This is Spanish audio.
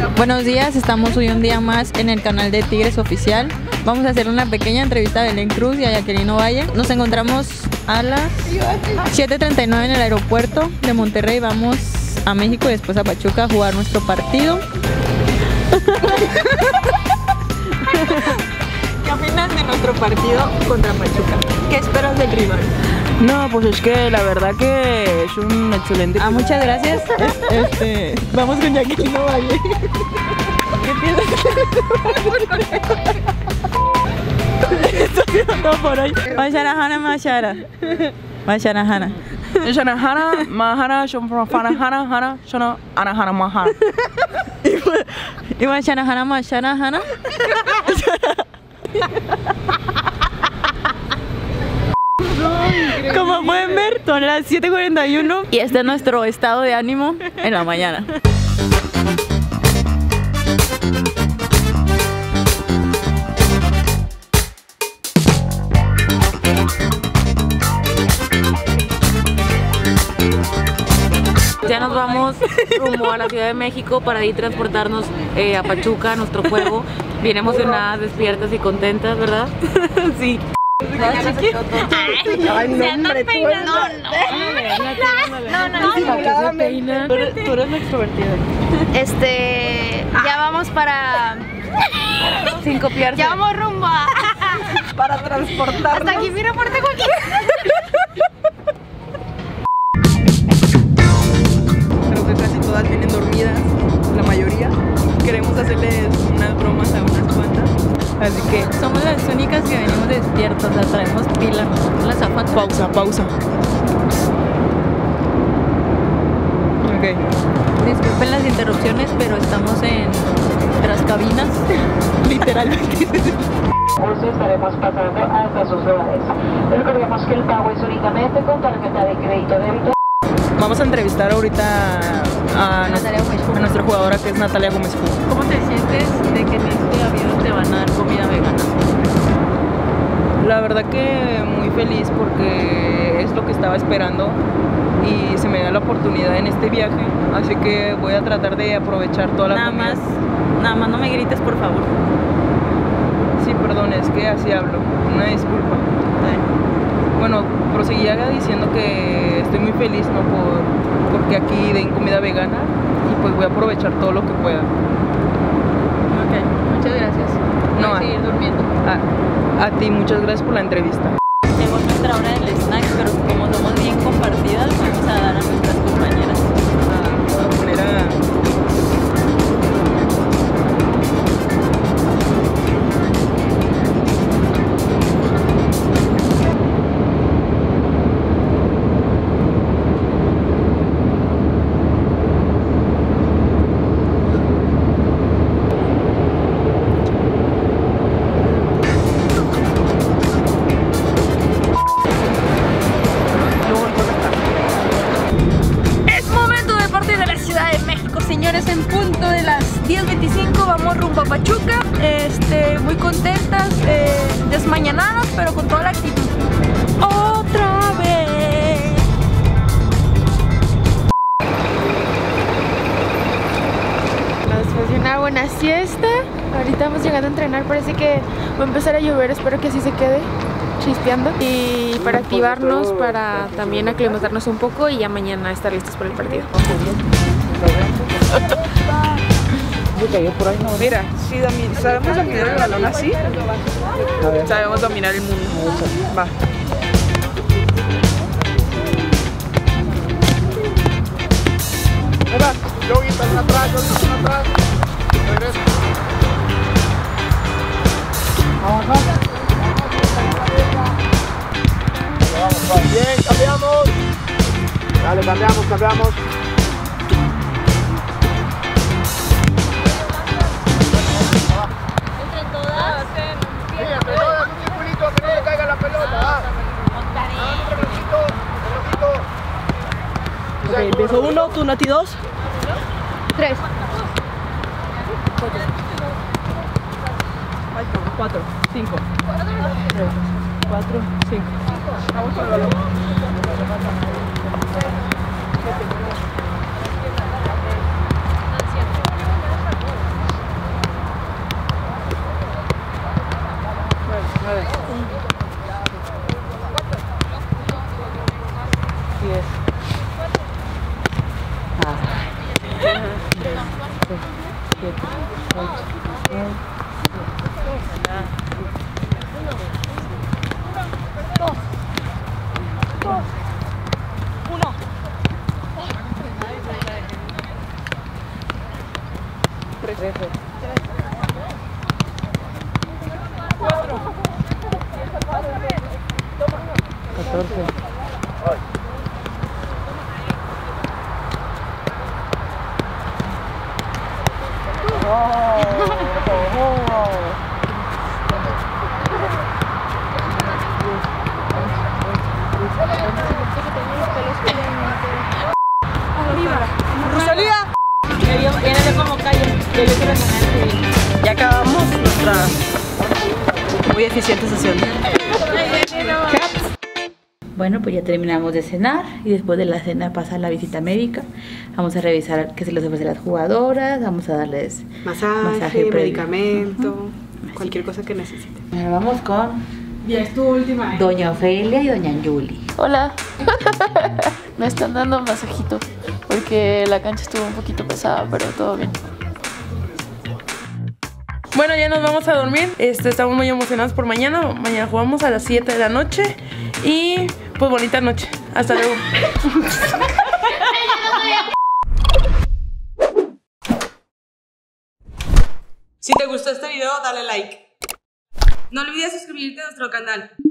Buenos días, estamos hoy un día más en el canal de Tigres Oficial. Vamos a hacer una pequeña entrevista a Belén Cruz y a Jacqueline Ovalle. Nos encontramos a las 7:39 en el aeropuerto de Monterrey. Vamos a México y después a Pachuca a jugar nuestro partido. ¿Qué opinas de nuestro partido contra Pachuca? ¿Qué esperas del rival? No, pues es que la verdad que es un excelente... Muchas gracias. Vamos con Jacqueline Ovalle. ¿Qué piensas? Esto ha sido todo por hoy. Masharahana, Mashara. Masharahana. Shanahana, Mahara, Shomfanahana, Hana, Shona, Anahana, Mahara. Y Masharahana, Masharahana. Como pueden ver, son las 7:41 y este es nuestro estado de ánimo en la mañana. Ya nos vamos rumbo a la Ciudad de México para ir transportarnos a Pachuca, a nuestro juego. Bien emocionadas, despiertas y contentas, ¿verdad? Sí. Ay, no, hombre, tú eres... No. Tú eres la extrovertida. Ya vamos para... Sin copiarse. Ya vamos rumbo a... Para transportarnos. Hasta aquí, mira, por aquí. Creo que casi todas vienen dormidas, la mayoría. Queremos hacerles unas bromas a unas cuantas. Así que somos las únicas que venimos despiertas, o sea, traemos pila, ¿no? Las zapatas. pausa. Ok. Disculpen las interrupciones, pero estamos en tras cabinas, literalmente. Curso estaremos pasando hasta sus hogares. Recordemos que el pago es únicamente con tarjeta de crédito débito. Vamos a entrevistar ahorita a nuestra jugadora, que es Natalia Gómez. ¿Cómo te sientes de que en este avión te van a dar comida vegana? La verdad que muy feliz porque es lo que estaba esperando y se me da la oportunidad en este viaje, así que voy a tratar de aprovechar toda la comida. Nada más no me grites, por favor. Sí, perdón, es que así hablo, una disculpa. Bueno, proseguía diciendo que estoy muy feliz, ¿no? Porque aquí den comida vegana y pues voy a aprovechar todo lo que pueda. Ok, muchas gracias. Voy a seguir durmiendo. A ti, muchas gracias por la entrevista. Llegó nuestra hora del snack, pero como somos bien compartidas, vamos a dar a nuestras compañeras. De todas maneras... Señores, en punto de las 10:25 vamos rumbo a Pachuca, muy contentas, desmañanadas, pero con toda la actitud. ¡Otra vez! Después de una buena siesta, ahorita vamos llegando a entrenar, parece que va a empezar a llover, espero que así se quede chispeando. Y para activarnos, para también aclimatarnos un poco y ya mañana estar listos para el partido. Mira, si sabemos dominar el balón así, sabemos dominar el mundo. Va. Ahí va, Yogi, están atrás, regresa. Vamos. Bien, cambiamos. Dale, cambiamos. Que no le caiga la pelota. Ok, empiezo 1, tú Nati 2. 3. 4, 5. 4, 5. Vamos con el balón. ¡Rosalía! Como calle. Ya acabamos nuestra muy eficiente sesión. Bueno, pues ya terminamos de cenar y después de la cena pasa la visita médica. Vamos a revisar qué se les ofrece a las jugadoras, vamos a darles masaje medicamento, cualquier cosa que necesiten. Bueno, vamos con Ya es tu última. Doña Ofelia y Doña Yuli. Hola. Me están dando un masajito porque la cancha estuvo un poquito pesada, pero todo bien. Bueno, ya nos vamos a dormir. Estamos muy emocionados por mañana. Mañana jugamos a las 7 de la noche. Y pues bonita noche. Hasta luego. Si te gustó este video, dale like. No olvides suscribirte a nuestro canal.